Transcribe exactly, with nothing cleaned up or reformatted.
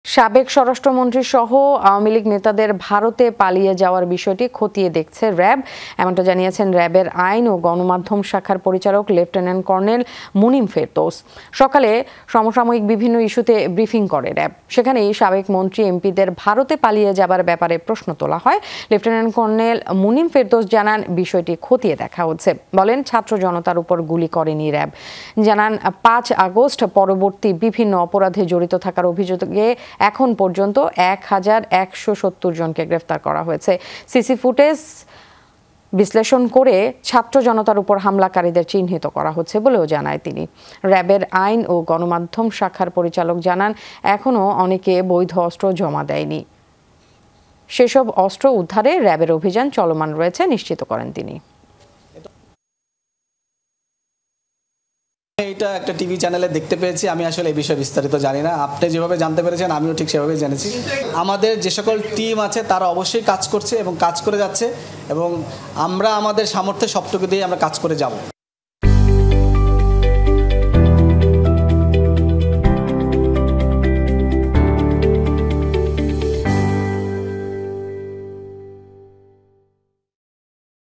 সাবেক স্বরাষ্ট্রমন্ত্রী সহ আওয়ামী লীগ নেতাদের ভারতে পালিয়ে যাওয়ার বিষয়টি খতিয়ে দেখছে র্যাব। এমনটা জানিয়েছেন র্যাবের আইন ও গণমাধ্যম শাখার পরিচালক লেফটেন্যান্ট কর্নেল মুনিম ফেরদৌস। সকালে সমসাময়িক বিভিন্ন ইস্যুতে ব্রিফিং করে র্যাব। সেখানেই সাবেক মন্ত্রী এমপিদের ভারতে পালিয়ে যাবার ব্যাপারে প্রশ্ন তোলা হয়। লেফটেন্যান্ট কর্নেল মুনিম ফেরদৌস জানান, বিষয়টি খতিয়ে দেখা হচ্ছে। বলেন, ছাত্র জনতার উপর গুলি করেনি র্যাব। জানান, পাঁচ আগস্ট পরবর্তী বিভিন্ন অপরাধে জড়িত থাকার অভিযোগে এখন পর্যন্ত এক হাজার একশো সত্তর জনকে গ্রেফতার করা হয়েছে। সিসি ফুটেজ বিশ্লেষণ করে ছাত্র জনতার উপর হামলাকারীদের চিহ্নিত করা হচ্ছে বলেও জানায় তিনি। র্যাবের আইন ও গণমাধ্যম শাখার পরিচালক জানান, এখনও অনেকে বৈধ অস্ত্র জমা দেয়নি। সেসব অস্ত্র উদ্ধারে র্যাবের অভিযান চলমান রয়েছে নিশ্চিত করেন তিনি। এটা একটা টিভি চ্যানেলে দেখতে পেয়েছি, আমি আসলে এই বিষয়ে বিস্তারিত জানি না। আপনি যেভাবে জানতে পেরেছেন আমিও ঠিক সেভাবে জেনেছি। আমাদের যে সকল টিম আছে তারা অবশ্যই কাজ করছে এবং কাজ করে যাচ্ছে, এবং আমরা আমাদের সামর্থ্যে সবটুকু দিয়ে আমরা কাজ করে যাব।